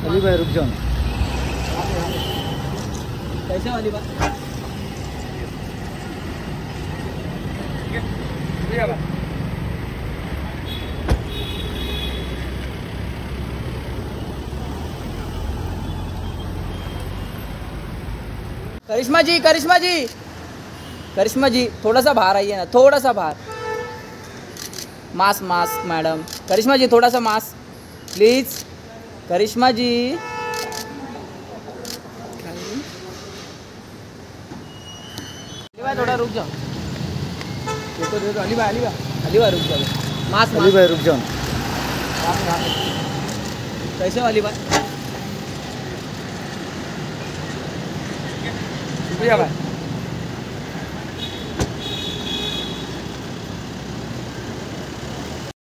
अली भाई रुक जाओ। कैसे वाली बात? करिश्मा जी, करिश्मा जी, करिश्मा जी, थोड़ा सा बाहर आइए ना, थोड़ा सा बाहर। Mask mask madam, Karishma ji थोड़ा सा मास्क प्लीज। करिश्मा जी, अली भाई थोड़ा रुक जाओ। ये तो दे दो अली भाई, अली भाई, अली भाई रुक जाओ। मास्क अली भाई रुक जाओ। कैसे वाली बात? शुक्रिया भाई।